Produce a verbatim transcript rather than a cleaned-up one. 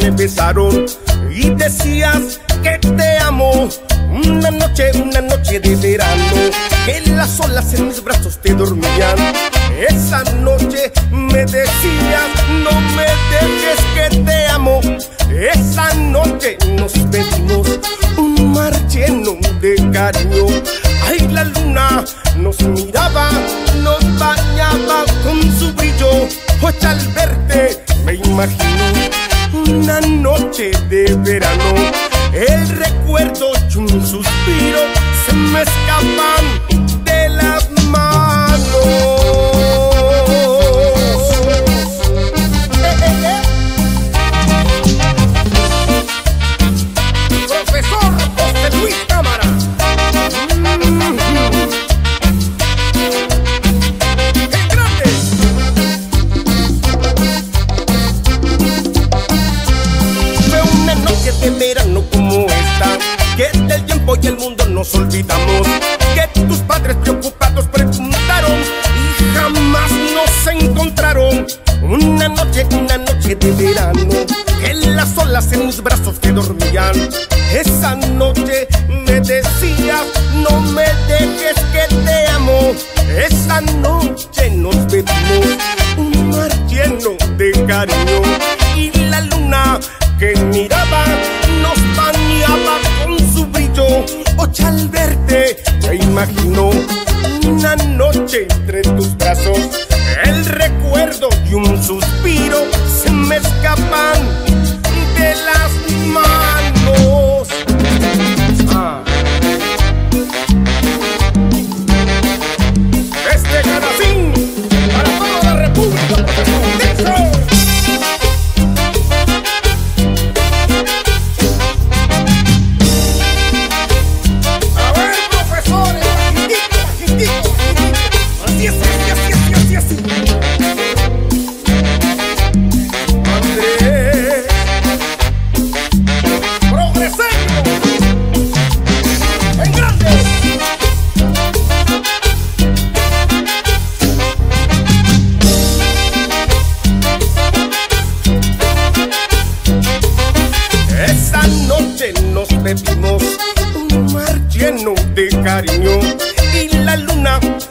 me besaron y decías que te amo. Una noche, una noche de verano, que las olas en mis brazos te dormían. Esa noche me decías, no me dejes que te amo. Esa noche nos pedimos un mar lleno de cariño. Ay, la luna nos miraba, nos bañaba con su brillo. Hoy al verte me imagino una noche de verano. El recuerdo y un suspiro se me escapan de las manos. Eh, eh, eh. Profesor José Luis Cámara. Mm-hmm. ¡Qué grande! Fue una noche de verano como esta, que del tiempo y el mundo nos olvidamos, que tus padres preocupados preguntaron y jamás nos encontraron. Una noche, una noche de verano, que las olas en mis brazos te dormían. Esa noche me decías, no me dejes que te amo. Esa noche nos pedimos un mar lleno de cariño. Y la luna que miraba nos bañaba con su brillo. Hoy al verte me imagino una noche entre tus brazos. El recuerdo y un suspiro se me escapan de las manos. Ah. Este Canacín para toda la República, profesor. A ver, profesores, bajitito, bajitito, bajitito. Así es, así, así, así, así, así. Andrés Progreseño en grande. Esa noche nos bebimos un mar lleno de cariño. Y la luna